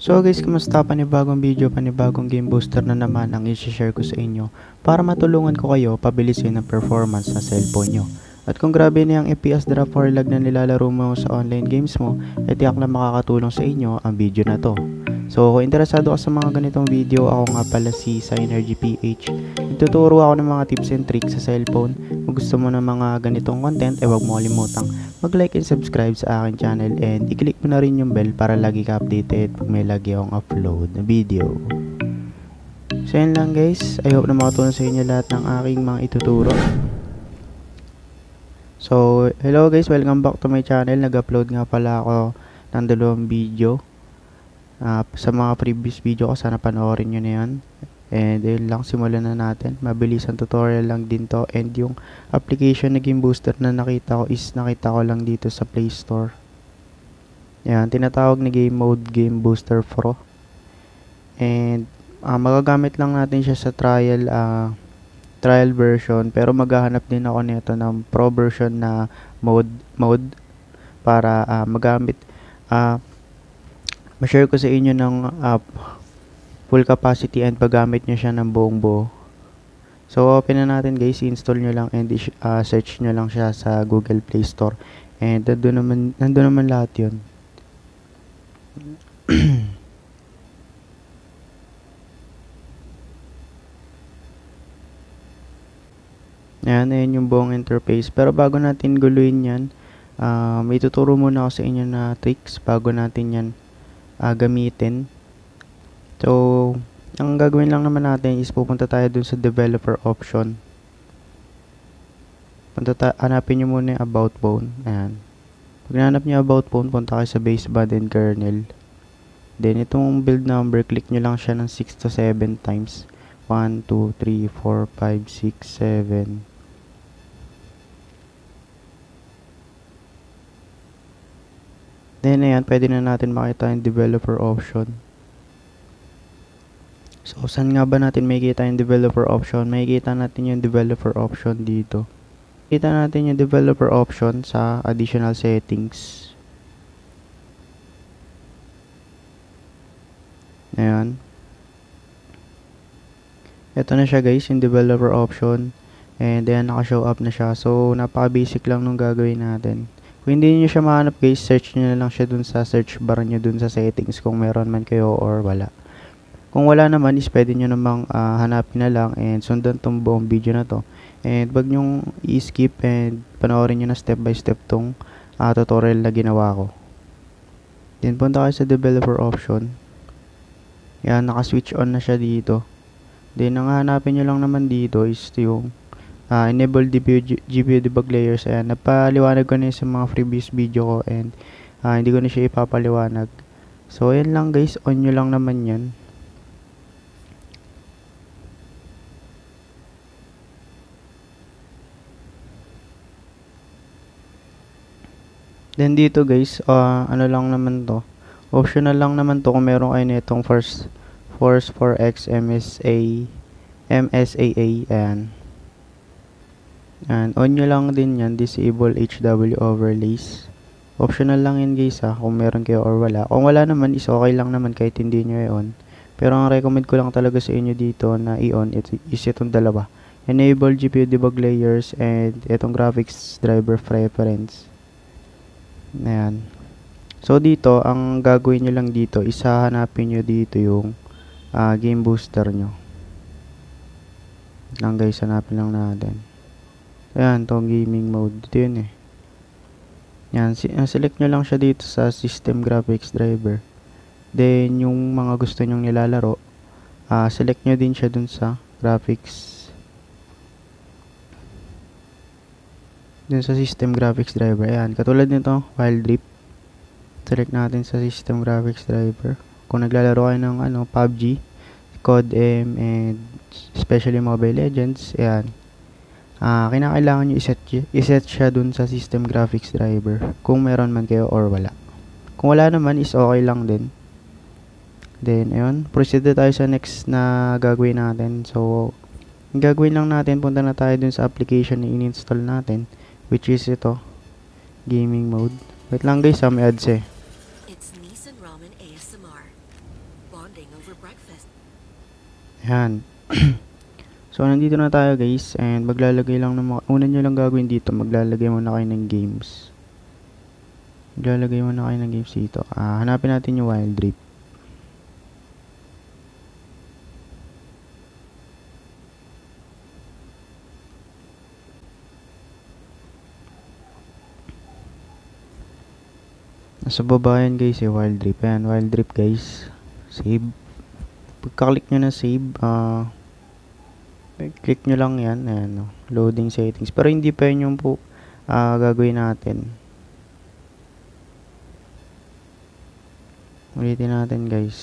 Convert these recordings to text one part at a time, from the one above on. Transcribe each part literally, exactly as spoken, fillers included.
So guys, kumusta? Panibagong video, panibagong game booster na naman ang i-share ko sa inyo para matulungan ko kayo pabilisin ang performance sa cellphone nyo. At kung grabe na yung F P S drop or lag na nilalaro mo sa online games mo, eh tiyak na makakatulong sa inyo ang video na to. So kung interesado ka sa mga ganitong video, ako nga pala si Synergy P H. Nagtuturo ako ng mga tips and tricks sa cellphone. Kung gusto mo ng mga ganitong content, eh wag mo kalimutang mag-like and subscribe sa aking channel and i-click mo na rin yung bell para lagi ka updated pag may lagi akong upload na video. So yun lang guys, I hope na makatulong sa inyo lahat ng aking mga ituturo. So hello guys, welcome back to my channel. Nag-upload nga pala ako ng dalawang video. Uh, sa mga previous video ko, sana panoorin nyo na yan. And yun lang, simulan na natin. Mabilis ang tutorial lang din to. And yung application na game booster na nakita ko is nakita ko lang dito sa Play Store. Yan, tinatawag na Game Mode Game Booster Pro. And uh, magagamit lang natin siya sa trial uh, trial version. Pero maghahanap din ako nito ng Pro version na mode, mode para uh, magamit uh, ma-share ko sa inyo ng uh, full capacity and paggamit nyo siya ng buong buo. So open na natin guys, install nyo lang and uh, search nyo lang siya sa Google Play Store. And nandun naman, nandun naman lahat yun. Ayan, ayan yung buong interface. Pero bago natin guluhin yan, uh, may tuturo muna ako sa inyo na tricks bago natin yan uh, gamitin. So, ang gagawin lang naman natin is pupunta tayo dun sa developer option. Punta ta hanapin nyo muna yung about phone. Ayan. Pag nahanap nyo about phone, punta kayo sa baseband and kernel. Then, itong build number, click nyo lang siya ng six to seven times. one, two, three, four, five, six, seven. Then, ayan, pwede na natin makita yung developer option. So, saan nga ba natin makikita yung developer option? Makikita natin yung developer option dito. Makikita natin yung developer option sa additional settings. Ayan. Ito na siya guys, yung developer option. And then, naka-show up na siya. So, napaka-basic lang nung gagawin natin. Kung hindi nyo siya mahanap guys, search nyo na lang siya dun sa search bar nyo dun sa settings kung meron man kayo or wala. Kung wala naman is pwede nyo namang uh, hanapin na lang and sundan tong buong video na to. And wag nyong i-skip and panoorin nyo na step by step tong uh, tutorial na ginawa ko. Then punta kayo sa developer option. Yan, naka-switch on na siya dito. Then ang hanapin nyo lang naman dito is yung uh, enable G P U debug layers. Ayan, napaliwanag ko na sa mga previous video ko and uh, hindi ko na siya ipapaliwanag. So yan lang guys, on nyo lang naman yan. Then dito guys, uh, ano lang naman to, optional lang naman to kung meron kayo nitong first Force four X M S A M S A A, ayan. And on nyo lang din yan, disable H W overlays. Optional lang yan guys ha, kung meron kayo or wala. Kung wala naman is okay lang naman kahit hindi nyo i-on. Pero ang recommend ko lang talaga sa inyo dito na i-on is itong dalawa. Enable G P U debug layers and itong graphics driver preference. Ayan. So dito, ang gagawin nyo lang dito, isa hanapin nyo dito yung uh, game booster nyo. Lang guys, hanapin lang natin. Ayan, itong gaming mode. Dito yun eh. Ayan, si uh, select nyo lang siya dito sa system graphics driver. Then, yung mga gusto nyong nilalaro, uh, select nyo din siya dun sa graphics. Dun sa system graphics driver. Ayan, katulad nito, Wild Rift. Select natin sa system graphics driver. Kung naglalaro kayo ng ano, P U B G, C O D M, and especially Mobile Legends, ayan. Uh, kinakailangan nyo iset, iset siya dun sa system graphics driver. Kung meron man kayo or wala. Kung wala naman is okay lang din. Then, ayun. Proceed na tayo sa next na gagawin natin. So, ang gagawin lang natin, punta na tayo dun sa application na in-install natin. Which is ito, gaming mode. Wait lang guys, ha, may ads eh. It's Nissan Ramen A S M R. Yan. So, nandito na tayo guys, and maglalagay lang ng mga, una nyo lang gagawin dito, maglalagay muna kayo ng games. Maglalagay muna kayo ng games dito. Ah, hanapin natin yung Wild Rift. Nasa baba yan guys, eh, Wild Rift. Ayan, Wild Rift guys. Save. Pagka-click nyo na save, ah, click nyo lang yan, ayan, no? Loading settings. Pero hindi pa yun yung po uh, gagawin natin. Ulitin natin guys.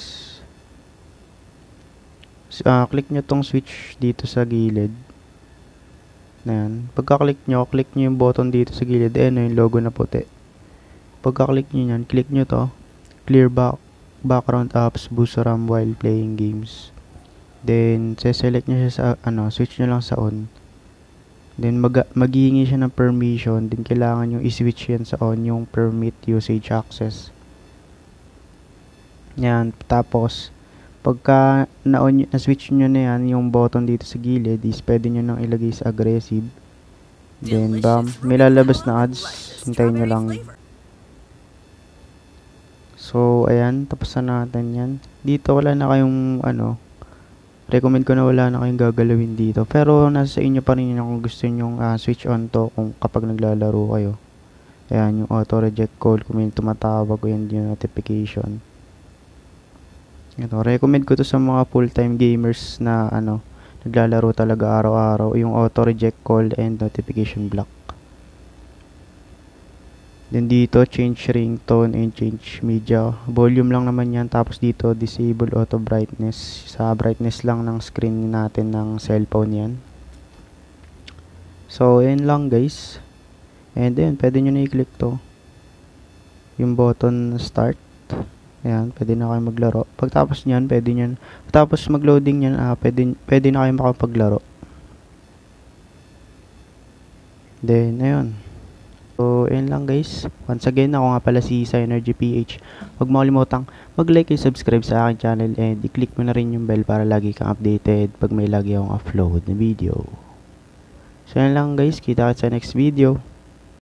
Uh, click nyo tong switch dito sa gilid. Ayan. Pagka-click nyo, click nyo yung button dito sa gilid. Ayan, yung logo na puti. Pagka-click nyo yan, click nyo to. Clear back background apps, boost RAM while playing games. Then, select nyo siya sa, ano, switch nyo lang sa on. Then, mag maghihingi siya ng permission. Then, kailangan nyo i-switch yan sa on, yung permit usage access. Yan. Tapos, pagka na-on, na-switch nyo na yan, yung button dito sa gilid, is pwede nyo nang ilagay sa aggressive. Then, bam, may lalabas na ads. Hintayin nyo lang. So, ayan. Tapos na natin yan. Dito, wala na kayong, ano, recommend ko na wala na kayong gagalawin dito. Pero nasa inyo pa rin yun kung gusto nyo uh, switch on to kung kapag naglalaro kayo. Ayan, yung auto reject call kung may tumatawag o yan yung notification. Ito, recommend ko to sa mga full-time gamers na ano, naglalaro talaga araw-araw. Yung auto reject call and notification block. Then dito, change ringtone and change media. Volume lang naman yan. Tapos dito, disable auto brightness. Sa brightness lang ng screen natin ng cellphone yan. So, yan lang guys. And then, pwede nyo na i-click to. Yung button start. Ayan, pwede na kayo maglaro. Pagtapos nyan, pwede nyan. Pagtapos mag-loading nyan, ah, pwede, pwede na kayo makapaglaro. Then, ayun. So, yun lang guys. Once again, ako nga pala si Synergy P H. Huwag mo kalimutang mag-like and subscribe sa aking channel and i-click mo na rin yung bell para lagi kang updated pag may lagi akong upload na video. So, yun lang guys. Kita kita sa next video.